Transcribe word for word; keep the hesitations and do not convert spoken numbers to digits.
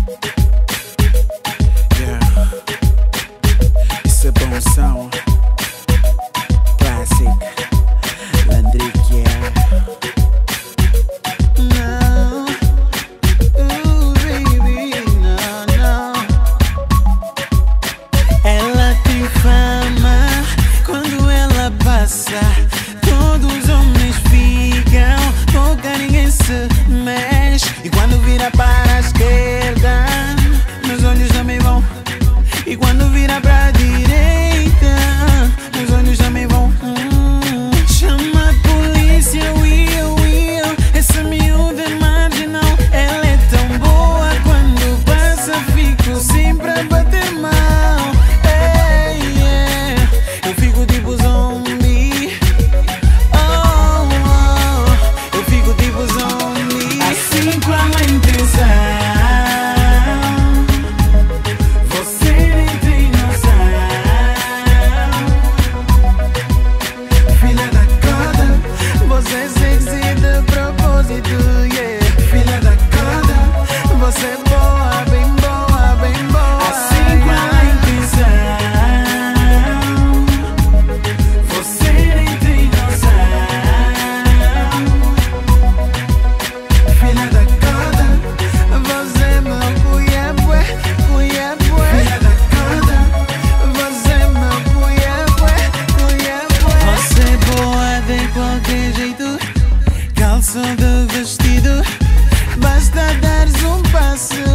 Yeah. Isso é bom som. Classic. Landrick, yeah. Não, uh, baby, não, não. Ela tem fama quando ela passa. Todos os homens ficam, toca, ninguém se mexe. E quando vira para a esquerda, meus olhos também vão. E quando vira pra direita, meus olhos também vão. hum. Chama a polícia, Will, Will. Essa miúda é marginal. Ela é tão boa, quando passa fico sempre a bater mal. Hey, yeah. Eu fico tipo zombie. Oh, oh. Eu fico tipo zombie. Assim com a intenção. Você sexy de propósito, yeah. Filha da coda, você é boa, bem boa, bem boa. Assim com a intenção, você nem tem noção. Filha da coda, você é meu cuiabue, cuiabue. Filha da coda, você é meu cuiabue, cuiabue. Você é boa de qualquer jeito, calça de vestido, basta dares um passo.